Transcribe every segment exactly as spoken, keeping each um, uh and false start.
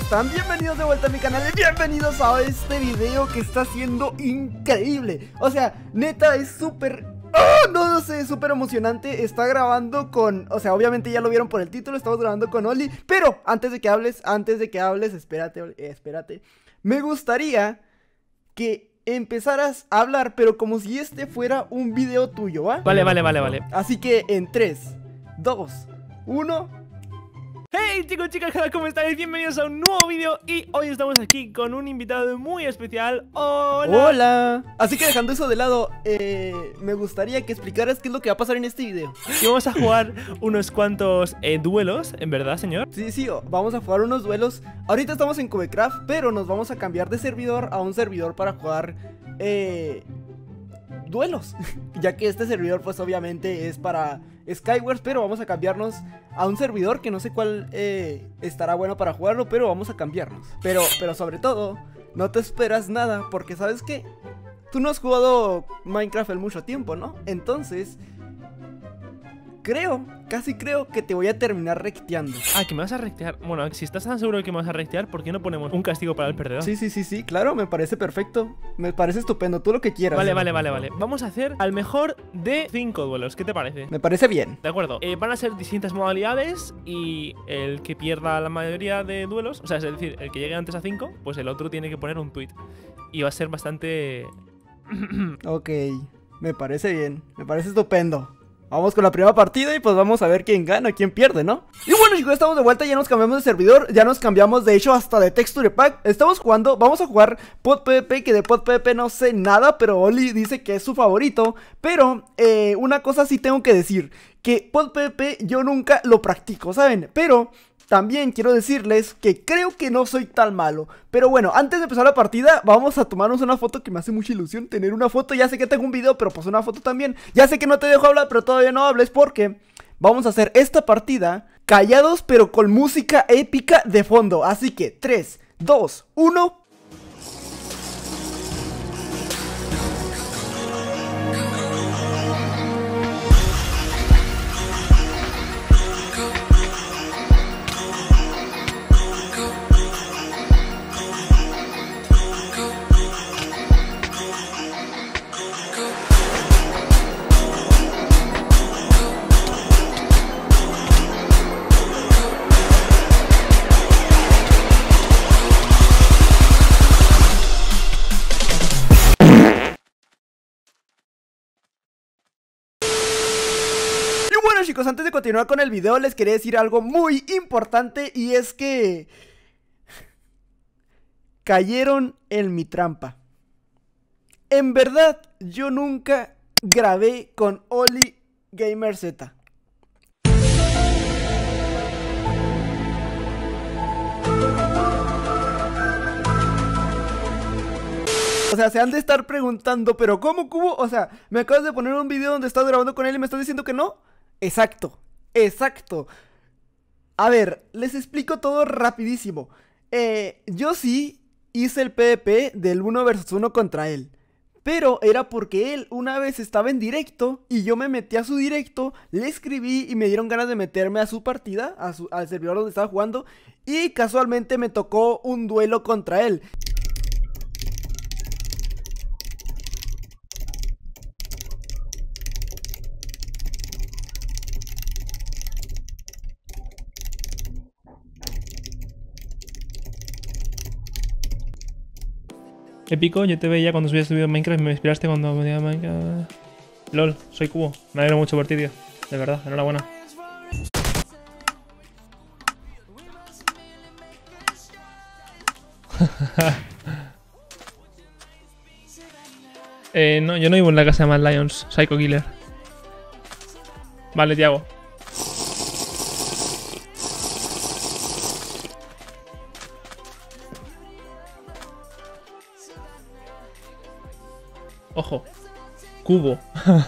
están? Bienvenidos de vuelta a mi canal y bienvenidos a este video que está siendo increíble. O sea, neta es súper... ¡Oh! No, no sé, súper emocionante. Está grabando con... O sea, obviamente ya lo vieron por el título, estamos grabando con Oli. Pero antes de que hables, antes de que hables, espérate, Oli, eh, espérate. Me gustaría que empezaras a hablar, pero como si este fuera un video tuyo, ¿va? Vale, vale, vale, vale. Así que en tres, dos, uno... Hey chicos, chicas, ¿cómo estáis? Bienvenidos a un nuevo vídeo y hoy estamos aquí con un invitado muy especial. ¡Hola! ¡Hola! Así que dejando eso de lado, eh, me gustaría que explicaras qué es lo que va a pasar en este video. Y vamos a jugar unos cuantos eh, duelos, ¿en verdad, señor? Sí, sí, vamos a jugar unos duelos. Ahorita estamos en Cubecraft, pero nos vamos a cambiar de servidor a un servidor para jugar eh, duelos. Ya que este servidor pues obviamente es para Skywars, pero vamos a cambiarnos a un servidor que no sé cuál eh, estará bueno para jugarlo, pero vamos a cambiarnos. Pero, pero sobre todo, no te esperas nada, porque ¿sabes qué? Tú no has jugado Minecraft en mucho tiempo, ¿no? Entonces, creo, casi creo que te voy a terminar recteando. Ah, que me vas a rectear. Bueno, si estás tan seguro de que me vas a rectear, ¿por qué no ponemos un castigo para el perdedor? Sí, sí, sí, sí, claro, me parece perfecto. Me parece estupendo, tú lo que quieras. Vale, vale, vale, vale. Vamos a hacer al mejor de cinco duelos, ¿qué te parece? Me parece bien. De acuerdo, eh, van a ser distintas modalidades y el que pierda la mayoría de duelos, o sea, es decir, el que llegue antes a cinco, pues el otro tiene que poner un tweet. Y va a ser bastante... Ok, me parece bien, me parece estupendo. Vamos con la primera partida y pues vamos a ver quién gana, quién pierde, ¿no? Y bueno chicos, estamos de vuelta, ya nos cambiamos de servidor, ya nos cambiamos de hecho hasta de texture pack. Estamos jugando, vamos a jugar Pod PvP, que de Pod PvP no sé nada, pero Oli dice que es su favorito. Pero eh, una cosa sí tengo que decir, que Pod PvP yo nunca lo practico, ¿saben? Pero... también quiero decirles que creo que no soy tan malo. Pero bueno, antes de empezar la partida, vamos a tomarnos una foto que me hace mucha ilusión tener una foto. Ya sé que tengo un video, pero pues una foto también. Ya sé que no te dejo hablar, pero todavía no hables porque vamos a hacer esta partida callados, pero con música épica de fondo. Así que tres, dos, uno... Bueno chicos, antes de continuar con el video les quería decir algo muy importante y es que cayeron en mi trampa. En verdad, yo nunca grabé con Oli Gamer Z. O sea, se han de estar preguntando, ¿pero cómo, Cubo? O sea, me acabas de poner un video donde estás grabando con él y me estás diciendo que no. Exacto, exacto. A ver, les explico todo rapidísimo. Eh, yo sí hice el PvP del uno versus uno contra él. Pero era porque él una vez estaba en directo y yo me metí a su directo, le escribí y me dieron ganas de meterme a su partida, a su, al servidor donde estaba jugando. Y casualmente me tocó un duelo contra él. Épico, yo te veía cuando subías tu video en Minecraft y me inspiraste cuando me veía Minecraft. LOL, soy Cubo. Me alegro mucho por ti, tío. De verdad, enhorabuena. eh, no, yo no vivo en la casa de Mad Lions, Psycho Killer. Vale, Tiago. Ojo. Cubo.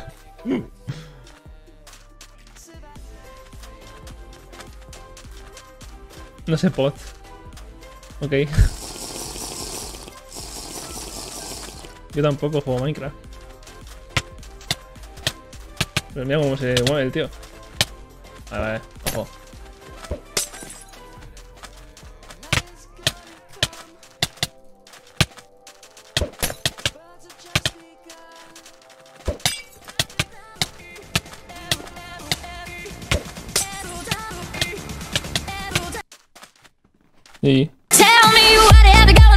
No sé pot. Ok. Yo tampoco juego Minecraft. Pero mira cómo se mueve el tío. Vale, vale, ojo. Sí. Tell me what ever goes